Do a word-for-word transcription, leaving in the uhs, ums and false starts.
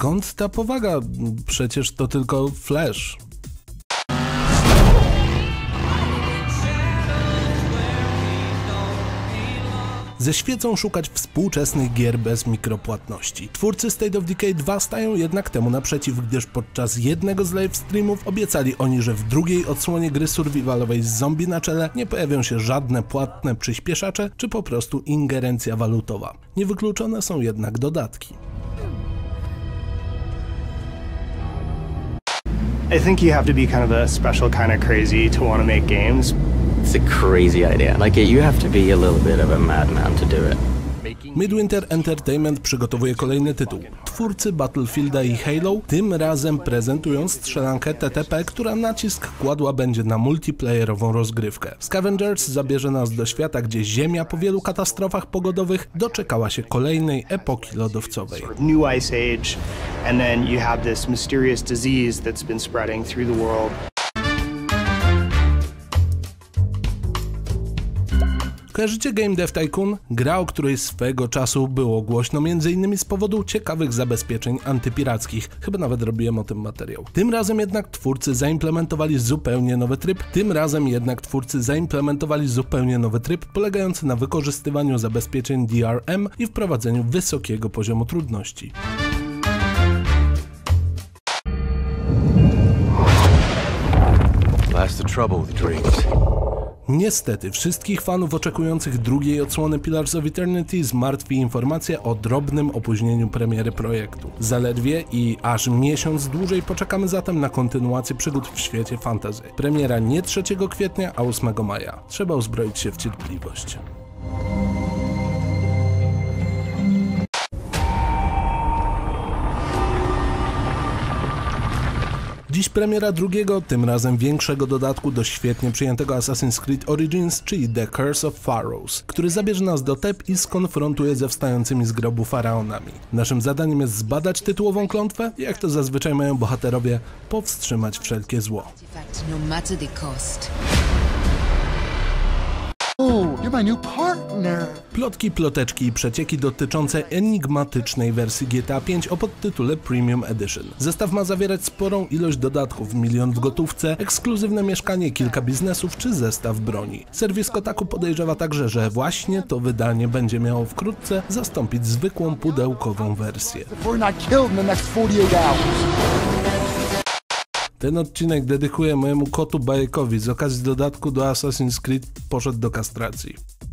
skąd ta powaga? Przecież to tylko Flash. Ze świecą szukać współczesnych gier bez mikropłatności. Twórcy State of Decay dwa stają jednak temu naprzeciw, gdyż podczas jednego z live streamów obiecali oni, że w drugiej odsłonie gry survivalowej z zombie na czele nie pojawią się żadne płatne przyspieszacze, czy po prostu ingerencja walutowa. Niewykluczone są jednak dodatki. I think you have to be kind of a special kind of crazy to want to make games. It's a crazy idea. Like, you have to be a little bit of a madman to do it. Midwinter Entertainment przygotowuje kolejny tytuł. Twórcy Battlefielda i Halo tym razem prezentują strzelankę T T P, która nacisk kładła będzie na multiplayerową rozgrywkę. Scavengers zabierze nas do świata, gdzie Ziemia po wielu katastrofach pogodowych doczekała się kolejnej epoki lodowcowej. New Ice Age, and then you have this mysterious disease that's been spreading through the world. Kojarzycie Game Dev Tycoon? Gra, o której swego czasu było głośno między innymi z powodu ciekawych zabezpieczeń antypirackich. Chyba nawet robiłem o tym materiał. Tym razem jednak twórcy zaimplementowali zupełnie nowy tryb. Tym razem jednak twórcy zaimplementowali zupełnie nowy tryb polegający na wykorzystywaniu zabezpieczeń D R M i wprowadzeniu wysokiego poziomu trudności. That's the trouble with dreams. Niestety, wszystkich fanów oczekujących drugiej odsłony Pillars of Eternity zmartwi informacja o drobnym opóźnieniu premiery projektu. Zaledwie i aż miesiąc dłużej poczekamy zatem na kontynuację przygód w świecie fantasy. Premiera nie trzeciego kwietnia, a ósmego maja. Trzeba uzbroić się w cierpliwość. Dziś premiera drugiego, tym razem większego dodatku do świetnie przyjętego Assassin's Creed Origins, czyli The Curse of Pharaohs, który zabierze nas do Teb i skonfrontuje ze wstającymi z grobu faraonami. Naszym zadaniem jest zbadać tytułową klątwę i, jak to zazwyczaj mają bohaterowie, powstrzymać wszelkie zło. You're my new partner. Plotki, ploteczki i przecieki dotyczące enigmatycznej wersji G T A pięć o podtytule Premium Edition. Zestaw ma zawierać sporą ilość dodatków, milion w gotówce, ekskluzywne mieszkanie, kilka biznesów czy zestaw broni. Serwis Kotaku podejrzewa także, że właśnie to wydanie będzie miało wkrótce zastąpić zwykłą pudełkową wersję. Ten odcinek dedykuję mojemu kotu Bajekowi. Z okazji dodatku do Assassin's Creed poszedł do kastracji.